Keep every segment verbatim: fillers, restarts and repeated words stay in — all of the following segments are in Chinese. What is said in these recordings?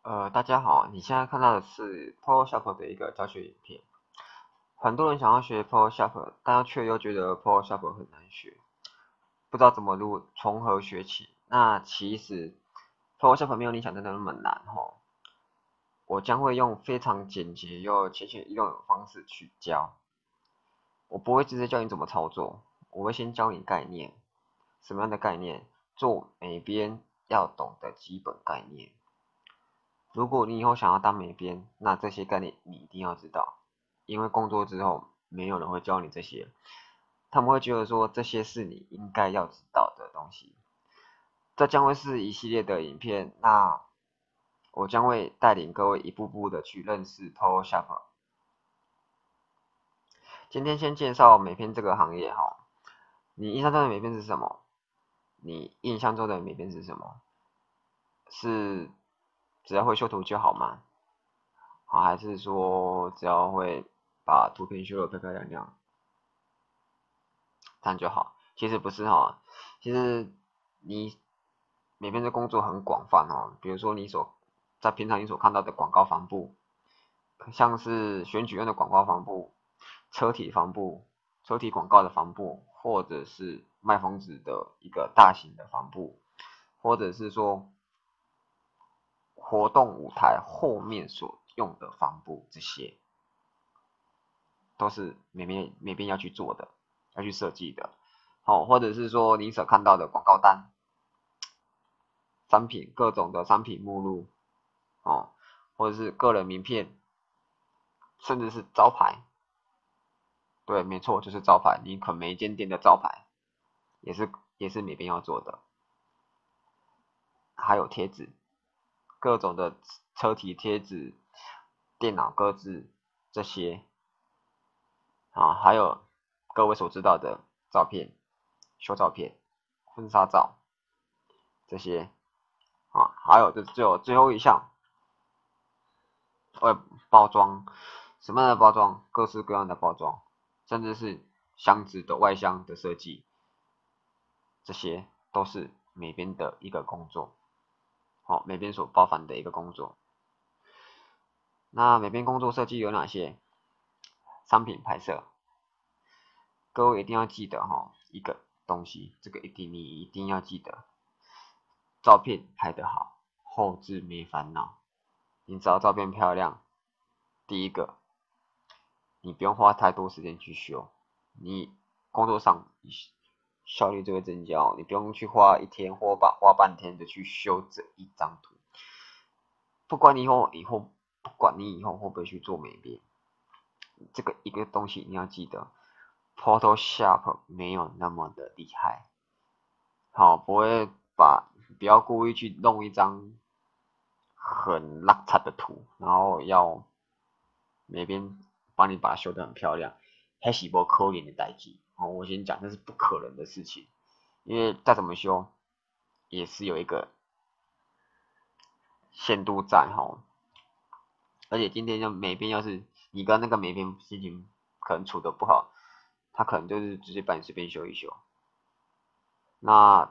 呃，大家好，你现在看到的是 Photoshop 的一个教学影片。很多人想要学 Photoshop，但却又觉得 Photoshop 很难学，不知道怎么入从何学起。那其实 Photoshop 没有你想的那么难吼，我将会用非常简洁又浅显易懂的方式去教。我不会直接教你怎么操作，我会先教你概念，什么样的概念？做美编要懂的基本概念。如果你以后想要当美编，那这些概念你一定要知道，因为工作之后没有人会教你这些，他们会觉得说这些是你应该要知道的东西。这将会是一系列的影片，那我将会带领各位一步步的去认识 Photoshop。今天先介绍美编这个行业哈，你印象中的美编是什么？你印象中的美编是什么？是只要会修图就好吗？好，还是说只要会把图片修得漂漂亮亮，这样就好？其实不是哈，其实你每边的工作很广泛哦，比如说你所在平常你所看到的广告防布，像是选举用的广告防布、车体防布、车体广告的防布，或者是卖房子的一个大型的防布，或者是说活动舞台后面所用的防布，这些都是每边每边要去做的，要去设计的。好、哦，或者是说你所看到的广告单、商品各种的商品目录，哦，或者是个人名片，甚至是招牌。对，没错，就是招牌。你可每一间店的招牌也是也是每边要做的。还有贴纸，各种的车体贴纸、电脑格子这些啊，还有各位所知道的照片、修照片、婚纱照这些啊，还有就最后最后一项，呃，包装，什么样的包装？各式各样的包装，甚至是箱子的外箱的设计，这些都是美编的一个工作，好、哦，美编所包含的一个工作。那美编工作设计有哪些？商品拍摄，各位一定要记得哈、哦，一个东西，这个一定你一定要记得，照片拍得好，后置没烦恼。你只要照片漂亮，第一个你不用花太多时间去修，你工作上效率就会增加哦，你不用去花一天或把花半天的去修这一张图。不管你以后以后不管你以后会不会去做美编，这个一个东西你要记得，Photoshop 没有那么的厉害，好，不会把不要故意去弄一张很邋遢的图，然后要美编帮你把它修得很漂亮，还是不可能的代志。哦，我先讲，这是不可能的事情，因为再怎么修，也是有一个限度在哈。而且今天就美编，要是你跟那个美编心情可能处的不好，他可能就是直接把你随便修一修，那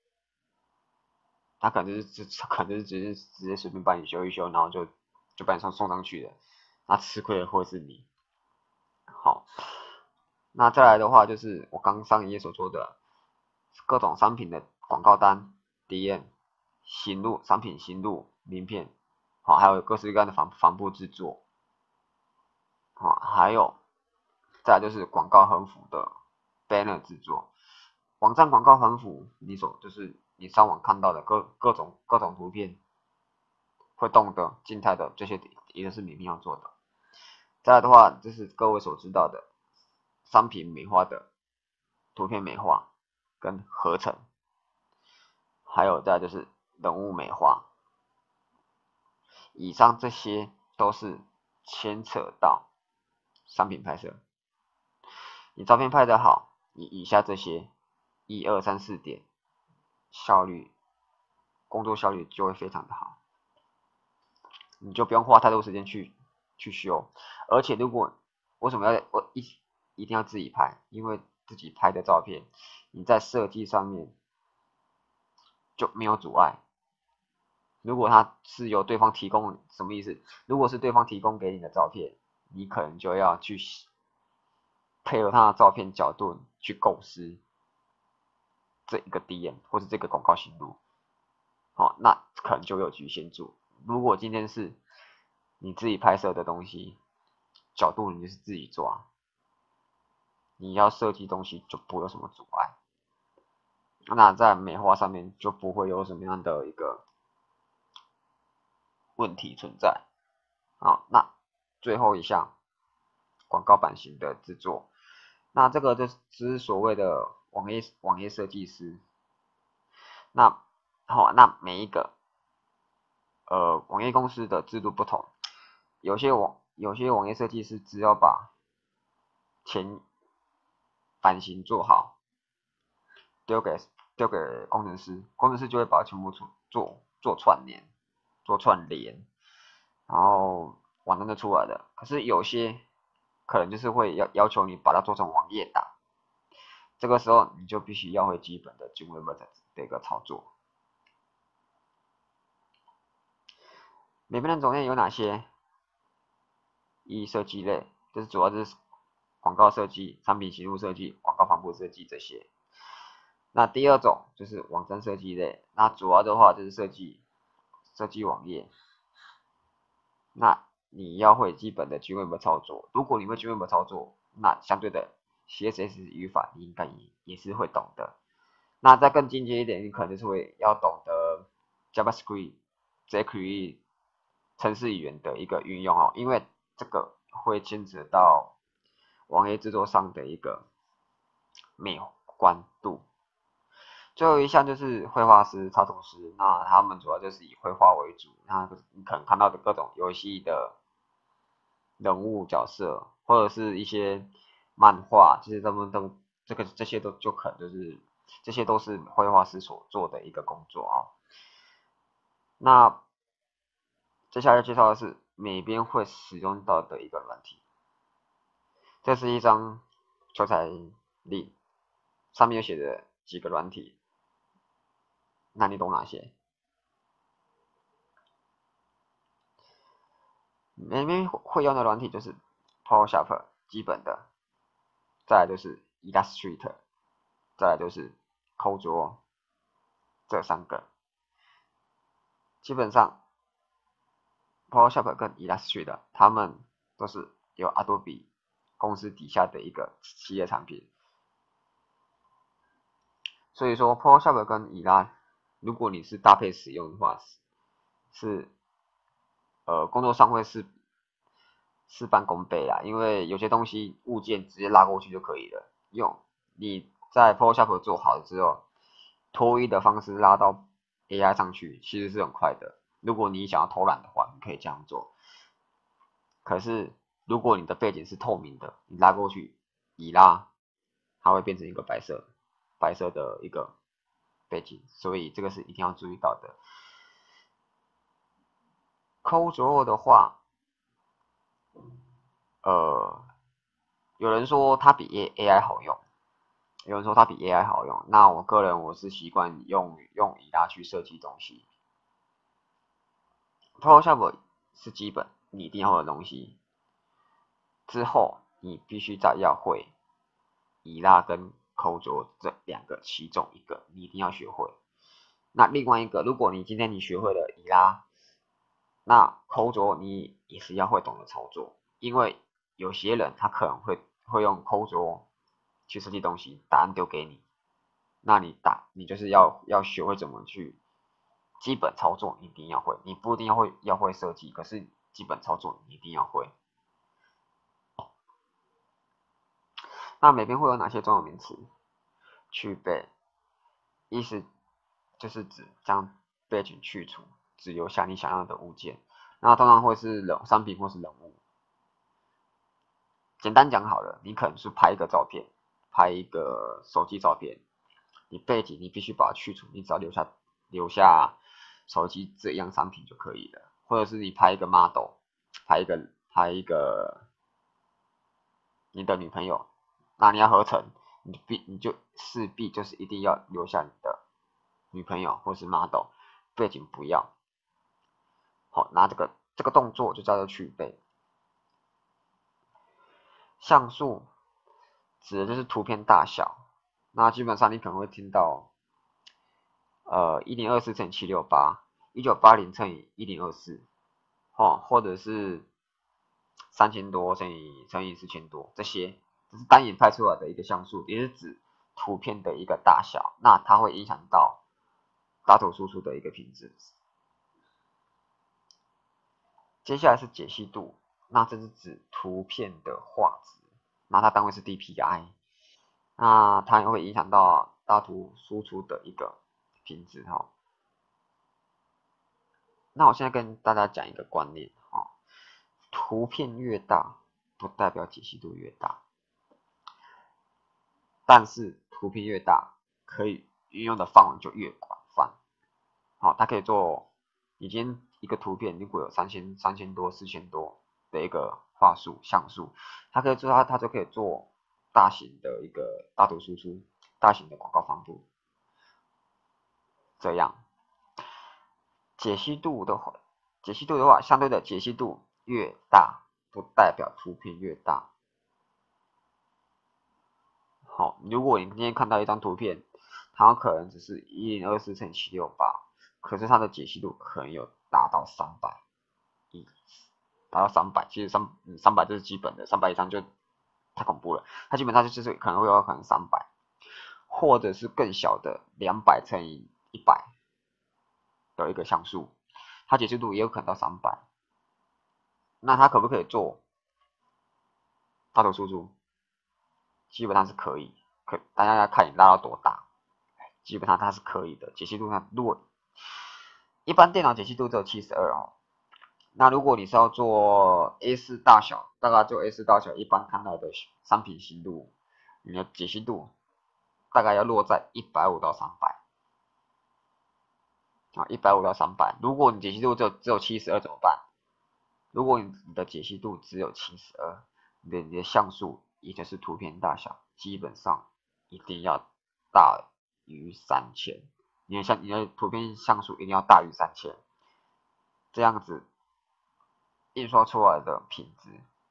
他可能就是只可能就是直接直接随便把你修一修，然后就就把你送送上去了，那吃亏的会是你。好，那再来的话就是我刚上一页所说的各种商品的广告单、D M、行路、商品行路、名片，好，还有各式各样的帆帆布制作，好，还有再来就是广告横幅的 banner 制作，网站广告横幅，你所就是你上网看到的各各种各种图片，会动的、静态的这些，一定是你一定要做的。再来的话，就是各位所知道的商品美化的图片美化跟合成，还有再就是人物美化，以上这些都是牵扯到商品拍摄。你照片拍得好，你以下这些一二三四点，效率工作效率就会非常的好，你就不用花太多时间去去修。而且如果为什么要我一一定要自己拍？因为自己拍的照片，你在设计上面就没有阻碍， 如果它是由对方提供，什么意思？如果是对方提供给你的照片，你可能就要去配合他的照片角度去构思这一个 D M 或是这个广告行路。好，那可能就有局限住。如果今天是你自己拍摄的东西，角度你就是自己抓，你要设计东西就不会有什么阻碍。那在美化上面就不会有什么样的一个问题存在。好，那最后一项广告版型的制作，那这个就是所谓的网页网页设计师。那好，那每一个呃网页公司的制度不同，有些网有些网页设计师只要把前版型做好，丢给丢给工程师，工程师就会把它全部做做做串联，做串联，然后网站就出来了。可是有些可能就是会要要求你把它做成网页档，这个时候你就必须要会基本的 Joomla 的一个操作。美编的种类有哪些？一、设计类，就是主要就是广告设计、产品行路设计、广告帆布设计这些。那第二种就是网站设计类，那主要的话就是设计设计网页。那你要会基本的 Joomla 操作，如果你会 Joomla 操作，那相对的 C S S 语法你应该也也是会懂的。那再更进阶一点，你可能就是会要懂得 JavaScript、jQuery 程式语言的一个运用哦，因为这个会牵扯到网页制作上的一个美观度。最后一项就是绘画师、插图师，那他们主要就是以绘画为主。那你可能看到的各种游戏的人物角色，或者是一些漫画，其实他们都这个这些都就可能就是这些都是绘画师所做的一个工作啊。那接下来介绍的是美编会使用到的一个软体，这是一张求财令，上面有写的几个软体，那你懂哪些？美编会用的软体就是 Photoshop 基本的，再来就是 Illustrator， 再来就是 CorelDRAW， 这三个。基本上 Photoshop 跟 Illustrator 他们都是由 Adobe 公司底下的一个企业产品，所以说 Photoshop 跟 Illustrator 如果你是搭配使用的话，是呃工作上会是事半功倍啦，因为有些东西物件直接拉过去就可以了，用你在 Photoshop 做好了之后，拖一的方式拉到 A I 上去，其实是很快的。如果你想要偷懒的话，你可以这样做。可是如果你的背景是透明的，你拉过去一拉，它会变成一个白色白色的一个背景，所以这个是一定要注意到的。CorelDRAW 的话，呃，有人说它比 A I 好用，有人说它比 A I 好用。那我个人我是习惯用用以它去设计东西。Photoshop 是基本你一定要的东西，之后你必须再要会以拉跟 CorelDRAW 这两个其中一个，你一定要学会。那另外一个，如果你今天你学会了以拉，那 CorelDRAW 你也是要会懂得操作，因为有些人他可能会会用 CorelDRAW 去设计东西，答案丢给你，那你打你就是要要学会怎么去基本操作，你一定要会，你不一定要会要会设计，可是基本操作你一定要会。那美编会有哪些专有名词？去背，意思就是指将背景去除，只留下你想要的物件。那通常会是人商品或是人物。简单讲好了，你可能是拍一个照片，拍一个手机照片，你背景你必须把它去除，你只要留下留下手机这样商品就可以了。或者是你拍一个 model， 拍一个拍一个你的女朋友，那你要合成，你必你就势必就是一定要留下你的女朋友或是 model， 背景不要。 好，那这个这个动作就叫做去背。像素指的就是图片大小，那基本上你可能会听到，呃，一零二四乘以七六八，一九八零乘以一零二四，哦，或者是三千多乘以乘以四千多，这些这是单眼派出来的一个像素，也是指图片的一个大小，那它会影响到大图输出的一个品质。接下来是解析度，那这是指图片的画质，那它单位是 D P I， 那它也会影响到大图输出的一个品质哈。那我现在跟大家讲一个观念哈，图片越大不代表解析度越大，但是图片越大可以运用的范围就越广泛。好，它可以做，你今天一个图片如果有三千三千多四千多的一个画素像素，它可以做它它就可以做大型的一个大图输出，大型的广告发布。这样解析度的话，解析度的话，相对的解析度越大，不代表图片越大。好，如果你今天看到一张图片，它可能只是一零二四乘以七六八，可是它的解析度可能有达到三百。达到三百，其实三三百这是基本的，三百以上就太恐怖了。它基本上就是可能会有可能三百，或者是更小的两百乘以一百的一个像素，它解析度也有可能到三百。那它可不可以做大头输出？基本上是可以，可大家要看你拉到多大，基本上它是可以的。解析度上，如果一般电脑解析度只有七十二哦。那如果你是要做 A 四 大小，大概就 A 四 大小一般看到的商品型录，你的解析度大概要落在一百五到三百啊，一百五到三百。如果你解析度只有只有七十二怎么办？如果你的解析度只有七十二，你的你的像素也就是图片大小，基本上一定要大于三千。你的像你的图片像素一定要大于三千，这样子印刷出来的品质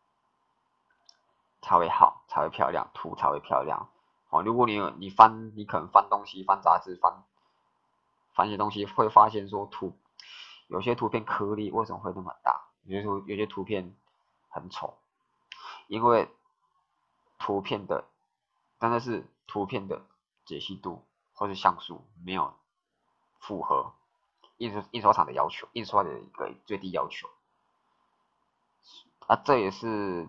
才会好，才会漂亮，图才会漂亮。哦，如果你有你翻，你可能翻东西、翻杂志、翻翻一些东西，会发现说图有些图片颗粒为什么会那么大？有些图有些图片很丑，因为图片的真的是图片的解析度或是像素没有符合印刷印刷厂的要求，印刷的一个最低要求。啊，这也是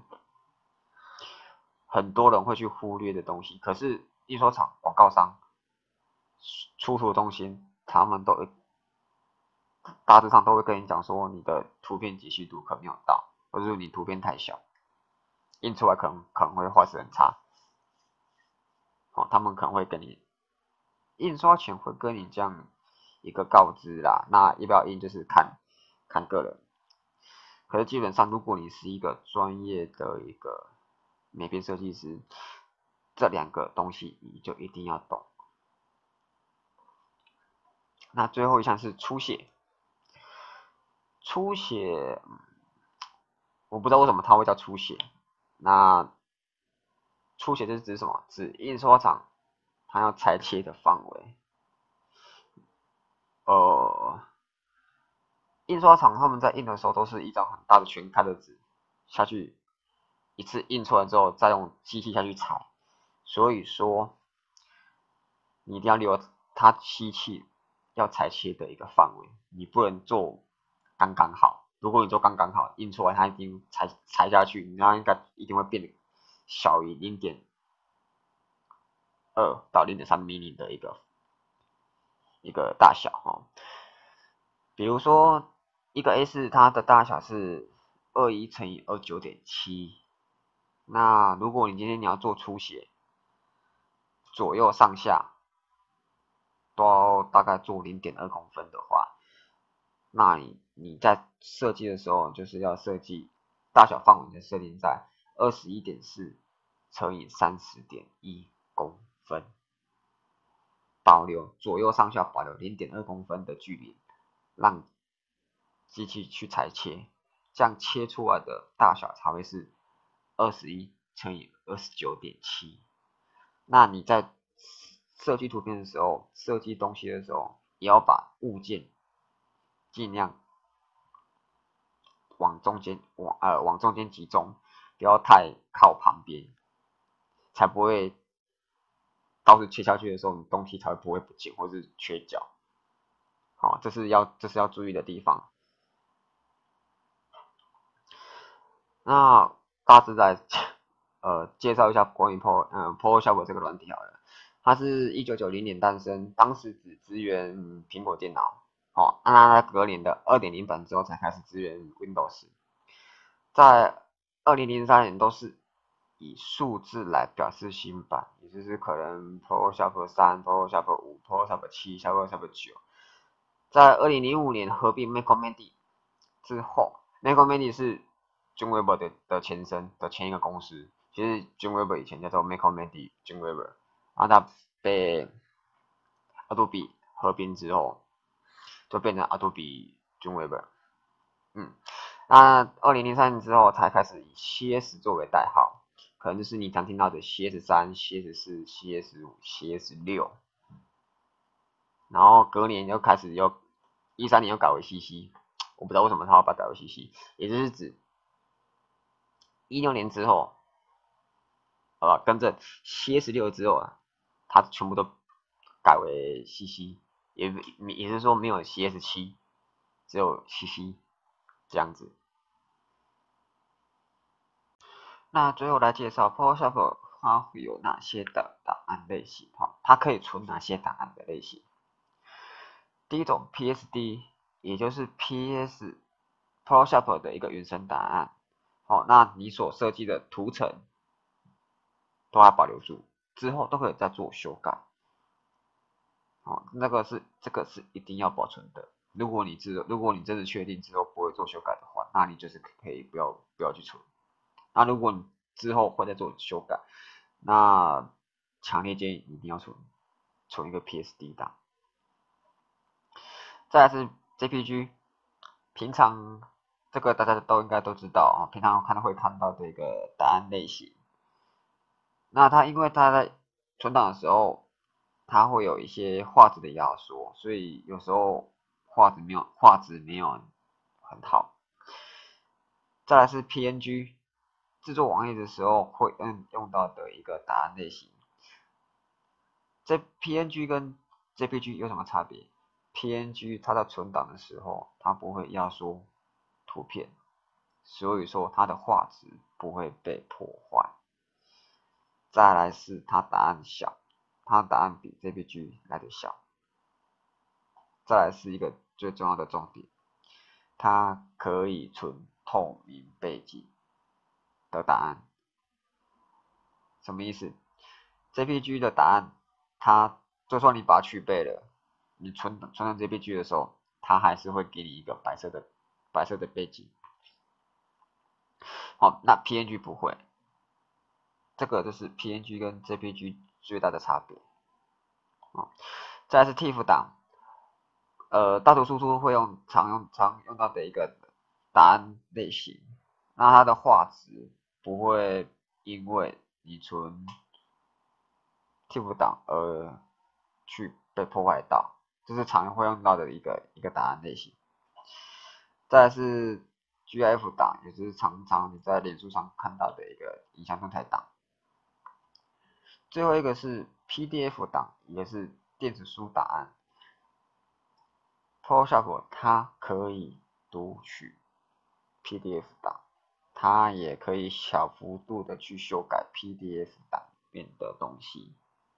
很多人会去忽略的东西。可是印刷厂、广告商出图中心，他们都大致上都会跟你讲说，你的图片解析度可能没有到，或者是你图片太小，印出来可能可能会画质很差。哦，他们可能会跟你印刷前会跟你这样一个告知啦。那要不要印就是看看个人。可是基本上，如果你是一个专业的一个美编设计师，这两个东西你就一定要懂。那最后一项是出血，出血，我不知道为什么它会叫出血。那出血是指什么？指印刷厂它要裁切的范围。呃，印刷厂他们在印的时候都是一张很大的全开的纸下去，一次印出来之后再用机器下去裁，所以说你一定要留它机器要裁切的一个范围，你不能做刚刚好。如果你做刚刚好，印出来它一定裁裁下去，你那应该一定会变小于零点二到零点三 mm 的一个一个大小哈。比如说一个 A 四，它的大小是二一乘以二九点七，那如果你今天你要做出血，左右上下都要大概做零点二公分的话，那你你在设计的时候就是要设计大小范围的设定在二十一点四乘以三十点一公分，保留左右上下保留零点二公分的距离，让机器去裁切，这样切出来的大小才会是二十一乘以二十九点七。那你在设计图片的时候，设计东西的时候，也要把物件尽量往中间往呃往中间集中，不要太靠旁边，才不会刀子切下去的时候，你东西才会不会不见或是缺角。好，这是要这是要注意的地方。那大致来呃介绍一下关于 Pro 嗯 Photoshop 这个软体好了。它是一九九零年诞生，当时只支援苹果电脑。好，那它隔年的 二点零 版之后才开始支援 Windows。在二零零三年都是以数字来表示新版，也就是可能 Photoshop 三、Photoshop 五、Photoshop 七、Photoshop 九。在二零零五年合并 Macromedia 之后 ，Macromedia 是 Dreamweaver 的的前身的前一个公司。其实 Dreamweaver 以前叫做 Macromedia Dreamweaver， 然后它被 Adobe 合并之后，就变成 Adobe Dreamweaver。嗯，那二零零三年之后才开始以 C S 作为代号，可能就是你常听到的 C S 三、C S 四、C S 五、C S 六。然后隔年又开始又一三年又改为 C C， 我不知道为什么他要把它改为 C C， 也就是指一六年之后，好吧，跟着 C S 六之后啊，它全部都改为 C C， 也也就是说没有 C S 七，只有 C C 这样子。那最后来介绍 Photoshop 它会有哪些的档案类型，哈，它可以存哪些档案的类型。第一种 P S D， 也就是 P S Photoshop 的一个原生档案。好，那你所设计的图层都要保留住，之后都可以再做修改。好，那个是这个是一定要保存的。如果你知如果你真的确定之后不会做修改的话，那你就是可以不要不要去存。那如果你之后会再做修改，那强烈建议你一定要存存一个 P S D 档。再来是 J P G， 平常这个大家都应该都知道啊，平常看到会看到的一个档案类型。那它因为它在存档的时候，它会有一些画质的压缩，所以有时候画质没有画质没有很好。再来是 P N G， 制作网页的时候会用用到的一个档案类型。这 P N G 跟 J P G 有什么差别？ P N G 它在存档的时候，它不会压缩图片，所以说它的画质不会被破坏。再来是它档案小，它档案比 J P G 来的小。再来是一个最重要的重点，它可以存透明背景的档案。什么意思？ J P G 的档案，它就算你把它去背了，你存存成 J P G 的时候，它还是会给你一个白色的白色的背景。好，那 P N G 不会，这个就是 P N G 跟 J P G 最大的差别。好，再来是 T I F F 档，呃，大图输出会用常用常用到的一个档案类型，那它的画质不会因为你存 T I F F 档而去被破坏到，这是常会用到的一个一个档案类型。再来是 G I F 档，也就是常常你在脸书上看到的一个影像动态档。最后一个是 P D F 档，也是电子书档案。Photoshop 它可以读取 P D F 档，它也可以小幅度的去修改 P D F 档里面的东西。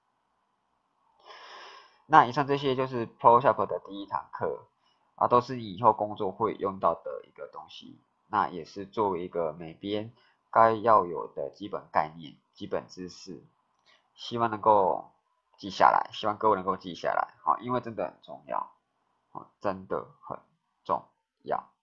那以上这些就是 Photoshop 的第一堂课啊，都是以后工作会用到的一个东西。那也是作为一个美编该要有的基本概念、基本知识，希望能够记下来，希望各位能够记下来，好，因为真的很重要，真的很重要。